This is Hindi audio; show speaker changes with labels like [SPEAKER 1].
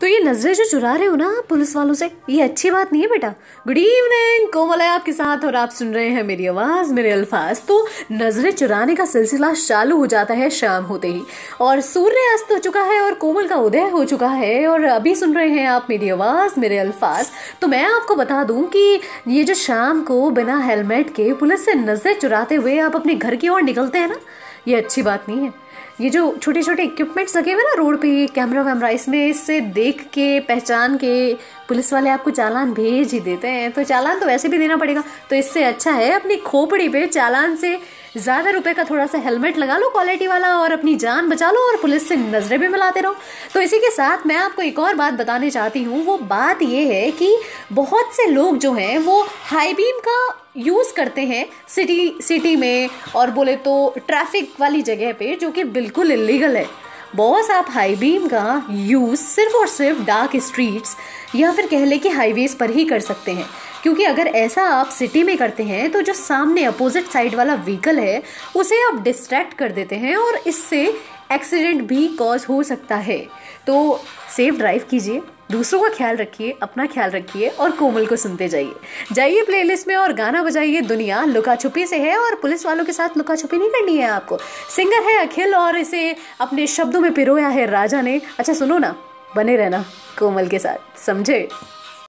[SPEAKER 1] तो ये नजरें जो चुरा रहे हो ना पुलिस वालों से, ये अच्छी बात नहीं है बेटा। गुड इवनिंग, कोमल है आपके साथ और आप सुन रहे हैं मेरी आवाज, मेरे अल्फाज। तो नजरें चुराने का सिलसिला चालू हो जाता है शाम होते ही, और सूर्य अस्त हो चुका है और कोमल का उदय हो चुका है, और अभी सुन रहे हैं आप मेरी आवाज, मेरे अल्फाज। तो मैं आपको बता दूं कि ये जो शाम को बिना हेलमेट के पुलिस से नजरें चुराते हुए आप अपने घर की ओर निकलते हैं ना, ये अच्छी बात नहीं है। ये जो छोटे छोटे इक्विपमेंट्स लगे हुए ना रोड पे, कैमरा वैमरा, इसमें इससे देख के पहचान के पुलिस वाले आपको चालान भेज ही देते हैं। तो चालान तो वैसे भी देना पड़ेगा, तो इससे अच्छा है अपनी खोपड़ी पे चालान से ज्यादा रुपए का थोड़ा सा हेलमेट लगा लो क्वालिटी वाला, और अपनी जान बचा लो और पुलिस से नजरें भी मिलाते रहो। तो इसी के साथ मैं आपको एक और बात बताने चाहती हूँ। वो बात ये है कि बहुत से लोग जो हैं वो हाई बीम का यूज़ करते हैं सिटी में, और बोले तो ट्रैफिक वाली जगह पे, जो कि बिल्कुल इलीगल है। बॉस, आप हाई बीम का यूज़ सिर्फ और सिर्फ डार्क स्ट्रीट्स या फिर कह ले कि हाईवेज पर ही कर सकते हैं, क्योंकि अगर ऐसा आप सिटी में करते हैं तो जो सामने अपोजिट साइड वाला व्हीकल है उसे आप डिस्ट्रैक्ट कर देते हैं और इससे एक्सीडेंट भी कॉज हो सकता है। तो सेफ ड्राइव कीजिए, दूसरों का ख्याल रखिए, अपना ख्याल रखिए, और कोमल को सुनते जाइए प्लेलिस्ट में और गाना बजाइए। दुनिया लुका छुपी से है और पुलिस वालों के साथ लुका छुपी नहीं करनी है आपको। सिंगर है अखिल और इसे अपने शब्दों में पिरोया है राजा ने। अच्छा सुनो ना, बने रहना कोमल के साथ, समझे।